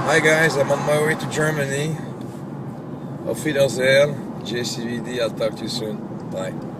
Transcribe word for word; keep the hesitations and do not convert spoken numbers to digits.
Hi guys, I'm on my way to Germany. Auf Wiedersehen. J C V D, I'll talk to you soon. Bye.